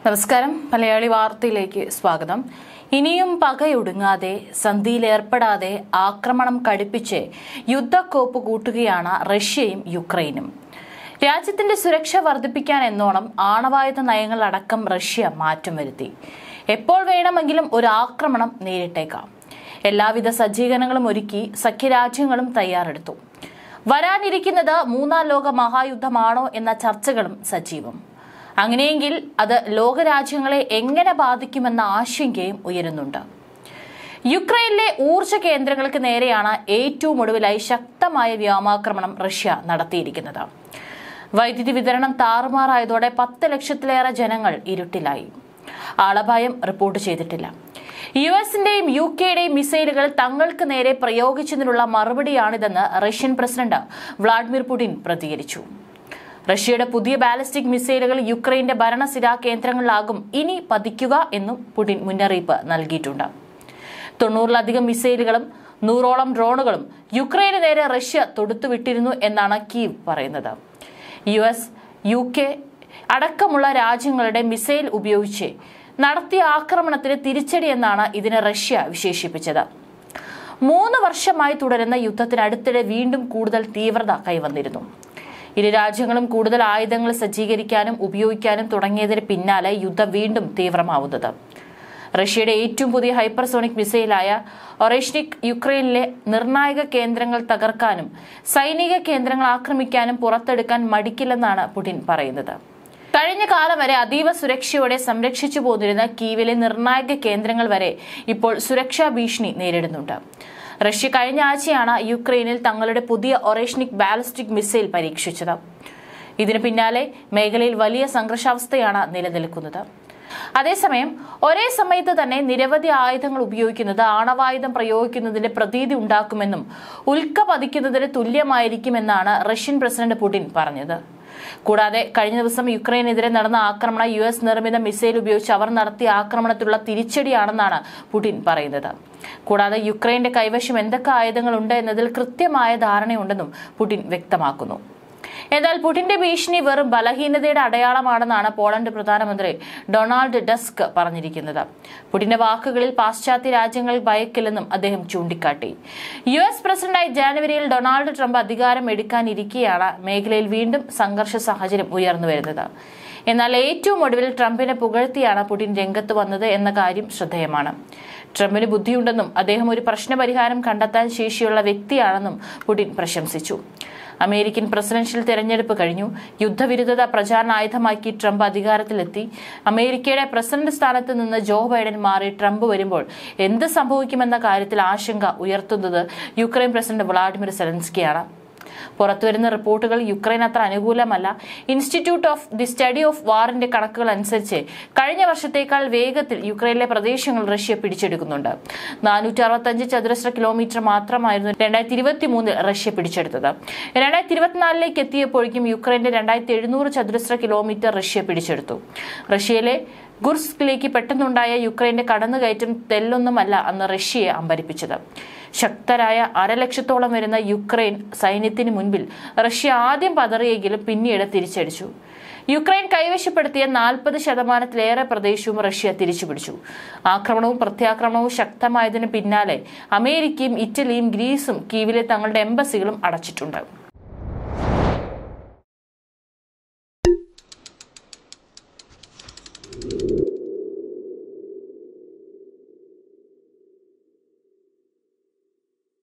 നമസ്കാരം. മലയാളി വാർത്തയിലേക്ക് സ്വാഗതം. ഇനിയും പകയൊടുങ്ങാതെ സന്ധിയിലേർപ്പെടാതെ ആക്രമണം കടുപ്പിച്ച് യുദ്ധക്കോപ്പ് കൂട്ടുകയാണ് റഷ്യയും യുക്രൈനും. രാജ്യത്തിന്റെ സുരക്ഷ വർദ്ധിപ്പിക്കാൻ എന്നോണം ആണവായുധ നയങ്ങളടക്കം റഷ്യ മാറ്റം വരുത്തി. എപ്പോൾ വേണമെങ്കിലും ഒരു ആക്രമണം നേരിട്ടേക്കാം. എല്ലാവിധ സജ്ജീകരണങ്ങളും ഒരുക്കി സഖ്യരാജ്യങ്ങളും തയ്യാറെടുത്തു. വരാനിരിക്കുന്നത് മൂന്നാം ലോക മഹായുദ്ധമാണോ എന്ന ചർച്ചകളും സജീവം. അങ്ങനെയെങ്കിൽ അത് ലോകരാജ്യങ്ങളെ എങ്ങനെ ബാധിക്കുമെന്ന ആശങ്കയും ഉയരുന്നുണ്ട്. യുക്രൈനിലെ ഊർജ്ജ കേന്ദ്രങ്ങൾക്ക് നേരെയാണ് ഏറ്റവും ഒടുവിലായി ശക്തമായ വ്യോമാക്രമണം റഷ്യ നടത്തിയിരിക്കുന്നത്. വൈദ്യുതി വിതരണം താറുമാറായതോടെ 10 ലക്ഷത്തിലേറെ ജനങ്ങൾ ഇരുട്ടിലായി. ആളപായം റിപ്പോർട്ട് ചെയ്തിട്ടില്ല. യുഎസിന്റെയും യുകെയുടെയും മിസൈലുകൾ തങ്ങൾക്ക് നേരെ പ്രയോഗിച്ചതിനുള്ള മറുപടിയാണിതെന്ന് റഷ്യൻ പ്രസിഡന്റ് വ്ളാഡിമിർ പുടിൻ പ്രതികരിച്ചു. റഷ്യയുടെ പുതിയ ബാലിസ്റ്റിക് മിസൈലുകൾ യുക്രൈന്റെ ഭരണസിരാ കേന്ദ്രങ്ങളിലാകും ഇനി പതിക്കുക എന്നും പുടിൻ മുന്നറിയിപ്പ് നൽകിയിട്ടുണ്ട്. 90-ലധികം മിസൈലുകളും 100ഓളം ഡ്രോണുകളും യുക്രൈന് നേരെ റഷ്യ തൊടുത്തുവിട്ടിരുന്നു എന്നാണ് കീവ് പറയുന്നത്. യുഎസ്, യുകെ അടക്കമുള്ള രാജ്യങ്ങളുടെ മിസൈൽ ഉപയോഗിച്ച് നടത്തിയ ആക്രമണത്തിന് തിരിച്ചടി എന്നാണ് ഇതിനെ റഷ്യ വിശേഷിപ്പിച്ചത്. 3 വർഷമായി തുടരുന്ന യുദ്ധത്തിനടുത്തിടെ വീണ്ടും കൂടുതൽ തീവ്രത കൈവന്നിരുന്നു. ഇരു രാജ്യങ്ങളും കൂടുതൽ ആയുധങ്ങൾ സജ്ജീകരിക്കാനും ഉപയോഗിക്കാനും തുടങ്ങിയതിന് പിന്നാലെ യുദ്ധം വീണ്ടും തീവ്രമാവുന്നത്. റഷ്യയുടെ ഏറ്റവും പുതിയ ഹൈപ്പർസോണിക് മിസൈലായ ഒറേഷ്നിക് യുക്രൈനിലെ നിർണായക കേന്ദ്രങ്ങൾ തകർക്കാനും സൈനിക കേന്ദ്രങ്ങൾ ആക്രമിക്കാനും പുറത്തെടുക്കാൻ മടിക്കില്ലെന്നാണ് പുടിൻ പറയുന്നത്. കഴിഞ്ഞ കാലം വരെ അതീവ സുരക്ഷയോടെ സംരക്ഷിച്ചു പോന്നിരുന്ന കീവിലെ നിർണായക കേന്ദ്രങ്ങൾ വരെ ഇപ്പോൾ സുരക്ഷാ ഭീഷണി നേരിടുന്നുണ്ട്. റഷ്യ കഴിഞ്ഞ ആഴ്ചയാണ് യുക്രൈനിൽ തങ്ങളുടെ പുതിയ ഒറേഷ്നിക് ബാലിസ്റ്റിക് മിസൈൽ പരീക്ഷിച്ചത്. ഇതിന് പിന്നാലെ മേഖലയിൽ വലിയ സംഘർഷാവസ്ഥയാണ് നിലനിൽക്കുന്നത്. അതേസമയം ഒരേ സമയത്ത് തന്നെ നിരവധി ആയുധങ്ങൾ ഉപയോഗിക്കുന്നത് ആണവായുധം പ്രയോഗിക്കുന്നതിന്റെ പ്രതീതി ഉണ്ടാക്കുമെന്നും ഉൽക്ക പതിക്കുന്നതിന് തുല്യമായിരിക്കുമെന്നാണ് റഷ്യൻ പ്രസിഡന്റ് പുടിൻ പറഞ്ഞത്. കൂടാതെ കഴിഞ്ഞ ദിവസം യുക്രൈനെതിരെ നടന്ന ആക്രമണം യുഎസ് നിർമ്മിത മിസൈൽ ഉപയോഗിച്ച് അവർ നടത്തിയ ആക്രമണത്തിലുള്ള തിരിച്ചടിയാണെന്നാണ് പുടിൻ പറയുന്നത്. കൂടാതെ യുക്രൈന്റെ കൈവശം എന്തൊക്കെ ആയുധങ്ങളുണ്ട് എന്നതിൽ കൃത്യമായ ധാരണയുണ്ടെന്നും പുടിൻ വ്യക്തമാക്കുന്നു. എന്നാൽ പുടിന്റെ ഭീഷണി വെറും ബലഹീനതയുടെ അടയാളമാണെന്നാണ് പോളണ്ട് പ്രധാനമന്ത്രി ഡൊണാൾഡ് ടസ്ക് പറഞ്ഞിരിക്കുന്നത്. പുടിന്റെ വാക്കുകളിൽ പാശ്ചാത്യ രാജ്യങ്ങൾ ഭയക്കില്ലെന്നും അദ്ദേഹം ചൂണ്ടിക്കാട്ടി. യുഎസ് പ്രസിഡന്റായി ജനുവരിയിൽ ഡൊണാൾഡ് ട്രംപ് അധികാരം എടുക്കാനിരിക്കെയാണ് മേഖലയിൽ വീണ്ടും സംഘർഷ സാഹചര്യം ഉയർന്നുവരുന്നത്. എന്നാൽ ഏറ്റവും ഒടുവിൽ ട്രംപിനെ പുകഴ്ത്തിയാണ് പുടിൻ രംഗത്ത് വന്നത് എന്ന കാര്യം ശ്രദ്ധേയമാണ്. ട്രംപിന് ബുദ്ധിയുണ്ടെന്നും അദ്ദേഹം ഒരു പ്രശ്നപരിഹാരം കണ്ടെത്താൻ ശേഷിയുള്ള വ്യക്തിയാണെന്നും പുടിൻ പ്രശംസിച്ചു. അമേരിക്കൻ പ്രസിഡൻഷ്യൽ തെരഞ്ഞെടുപ്പ് കഴിഞ്ഞു. യുദ്ധവിരുദ്ധത പ്രചാരണ ആയുധമാക്കി ട്രംപ് അധികാരത്തിലെത്തി. അമേരിക്കയുടെ പ്രസിഡന്റ് സ്ഥാനത്ത് നിന്ന് ജോ ബൈഡൻ മാറി ട്രംപ് വരുമ്പോൾ എന്ത് സംഭവിക്കുമെന്ന കാര്യത്തിൽ ആശങ്ക ഉയർത്തുന്നത് യുക്രൈൻ പ്രസിഡന്റ് വ്ളാഡിമിർ സെലൻസ്കിയാണ്. പുറത്തുവരുന്ന റിപ്പോർട്ടുകൾ യുക്രൈൻ അത്ര അനുകൂലമല്ല. Institute of the study of വാറിന്റെ കണക്കുകൾ അനുസരിച്ച് കഴിഞ്ഞ വർഷത്തേക്കാൾ വേഗത്തിൽ യുക്രൈനിലെ പ്രദേശങ്ങൾ റഷ്യ പിടിച്ചെടുക്കുന്നുണ്ട്. 465 ചതുരശ്ര കിലോമീറ്റർ മാത്രമായിരുന്നു 2023 റഷ്യ പിടിച്ചെടുത്തത്. 2024 എത്തിയപ്പോഴേക്കും യുക്രൈന്റെ 2700 ചതുരശ്ര കിലോമീറ്റർ റഷ്യ പിടിച്ചെടുത്തു. റഷ്യയിലെ ഗുർസ്കിലേക്ക് പെട്ടെന്നുണ്ടായ യുക്രൈന്റെ കടന്നുകയറ്റം തെല്ലൊന്നുമല്ല അന്ന് റഷ്യയെ അമ്പരിപ്പിച്ചത്. ശക്തരായ 1,00,000-ഓളം വരുന്ന യുക്രൈൻ സൈന്യത്തിന് മുൻപിൽ റഷ്യ ആദ്യം പതറിയെങ്കിലും പിന്നീട് തിരിച്ചടിച്ചു. യുക്രൈൻ കൈവശപ്പെടുത്തിയ 40% പ്രദേശവും റഷ്യ തിരിച്ചുപിടിച്ചു. ആക്രമണവും പ്രത്യാക്രമണവും ശക്തമായതിനു പിന്നാലെ അമേരിക്കയും ഇറ്റലിയും ഗ്രീസും കീവിലെ തങ്ങളുടെ എംബസികളും അടച്ചിട്ടുണ്ട്.